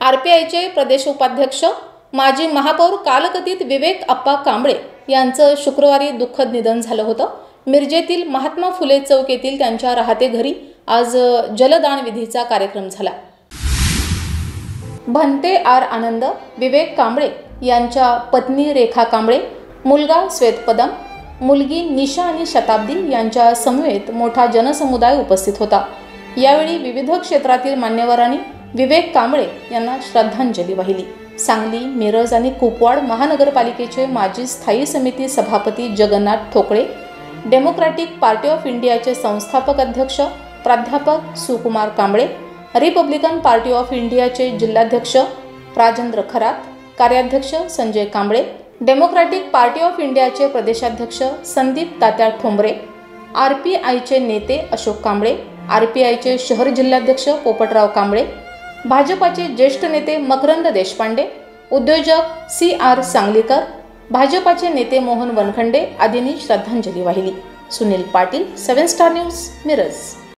आरपीआयचे प्रदेश उपाध्यक्ष माजी महापौर कालकथित विवेक अप्पा कांबळे यांचं शुक्रवारी दुःखद निधन झालं होतं। मिरजेतील महात्मा फुले चौक येथील त्यांच्या राहते घरी आज जलदान विधीचा कार्यक्रम झाला। भन्ते आर आनंद, विवेक कांबळे यांच्या पत्नी रेखा कांबळे, मुलगा श्वेत पदम, मुलगी निशा आणि शताब्दी यांच्या समवेत मोठा जनसमुदाय उपस्थित होता। यावेळी विविध क्षेत्रातील मान्यवरांनी विवेक कांबळे यांना श्रद्धांजली वाहिली। सांगली, मिरज आणि कुपवाड महानगरपालिकेचे माजी स्थायी समिती सभापती जगन्नाथ ठोकळे, डेमोक्रॅटिक पार्टी ऑफ इंडियाचे संस्थापक अध्यक्ष प्राध्यापक Sukumar Kamble, Republican Party of इंडियाचे जिल्हाध्यक्ष राजेंद्र खरात, कार्याध्यक्ष Sanjay Kamble, Democratic Party of इंडियाचे प्रदेशाध्यक्ष संदीप तात्या ठोंबरे, आरपीआयचे नेते अशोक कांबळे, आरपीआयचे शहर जिल्हाध्यक्ष पोपटराव कांबळे, भाजपाचे ज्येष्ठ नेते मकरंद देशपांडे, उद्योजक CR सांगलीकर, भाजपाचे नेते मोहन वनखंडे आदींनी श्रद्धांजली वाहिली। Sunil Patil, 7 Star News, Miraj.